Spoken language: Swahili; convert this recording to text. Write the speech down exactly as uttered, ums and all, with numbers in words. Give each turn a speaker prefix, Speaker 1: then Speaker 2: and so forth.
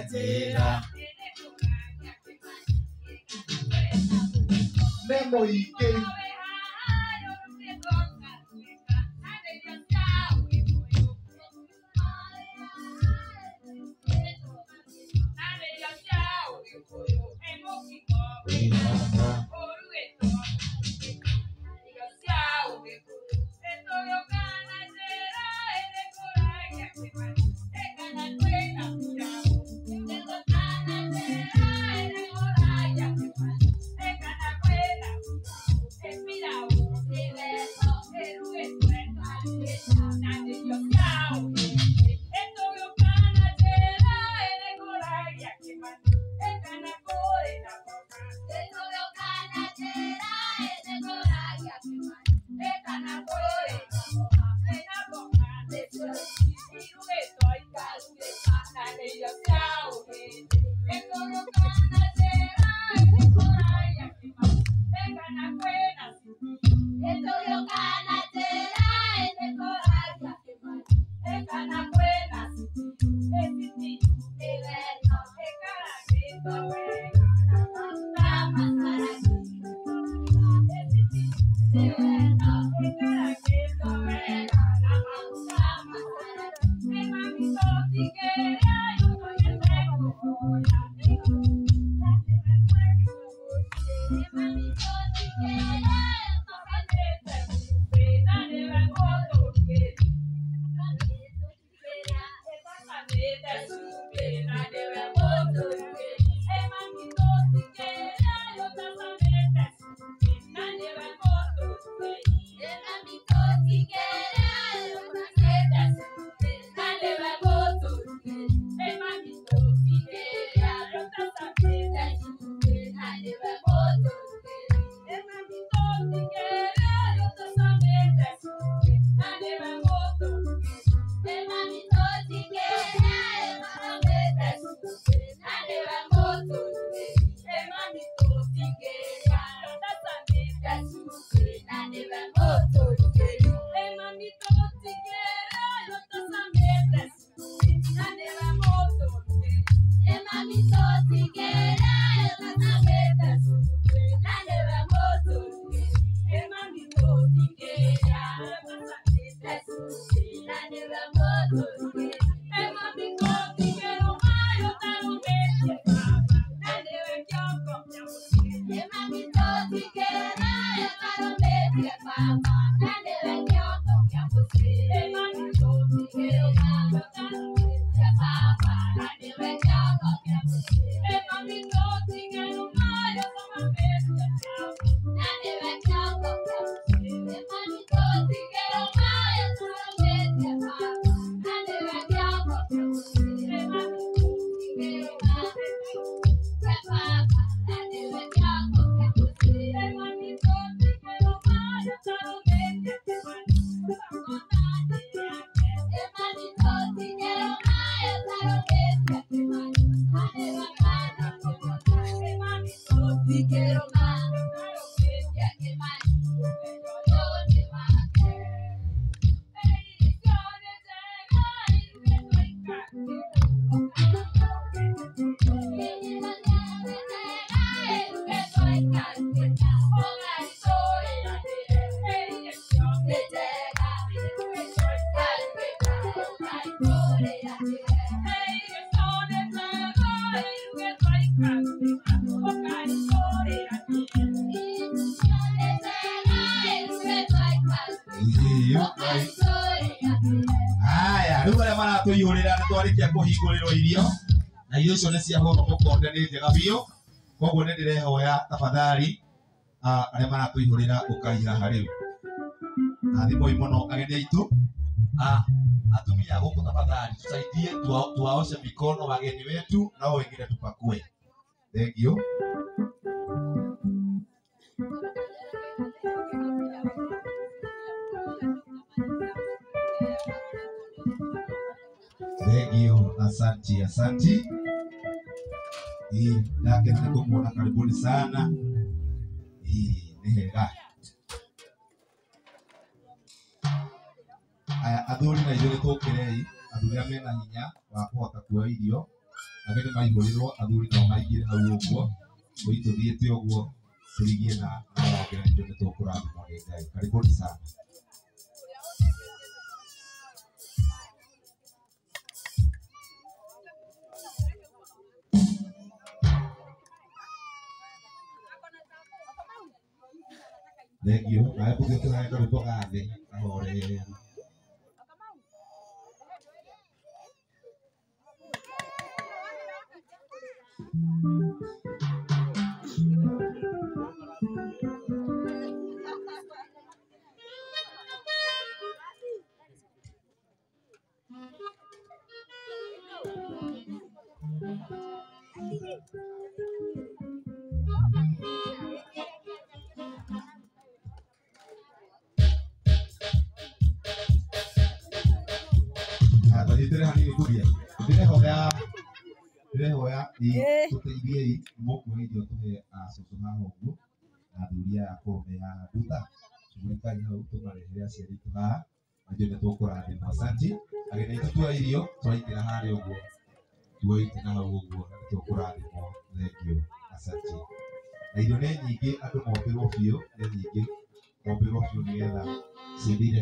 Speaker 1: njĩra nĩ mũingĩ
Speaker 2: kuhingũrĩrwo irio na irio icio nĩ cia hũrwo mũkonde nĩ njega biũ koguo nĩ ndĩrehoya tafadhali arĩa maratũihũrĩra ũkaira harĩ athimoi mũno ageni aitũ atumia gũkũ tafadhali tusaidie tuwaoshe mikono wageni wetu nao wengine tupakue. Thank you. Thank you, asanti, asanti. Hii nake tunakuona, karibuni sana. Hii ni hega. Aya athuri na ithuri tukirei athuri amena hinya wa kuhota kuoya irio agende maihũrĩrwo athuri nao maingĩre hau ũguo mũi tũthiĩte ũguo tũrigie na wagĩra indo nĩ tũkũrathimwo nĩ Ngai. Karibuni sana. Thank you. Na hebu tukae karibu gathi ahore. Ndirehoya tuteithie mũkuhĩirio tũhe acũcũ haha ũguo na athuri aya akũrũme haha nduta cugurikani hau tũmarehere aciari aitũ haha na ithuĩ nĩ tũkũrathimwo. Asanti. Ageni aitũ tuoya irio twaingĩra harĩa ũguo tuoya itĩ hau ũguo na nĩ tũkũrathimwo. Thank you. Asanti. Na irio nĩ nyingĩ, andũ mombĩrwo biũ, nĩ nyingĩ mombĩrwo biũ nĩgetha cithire.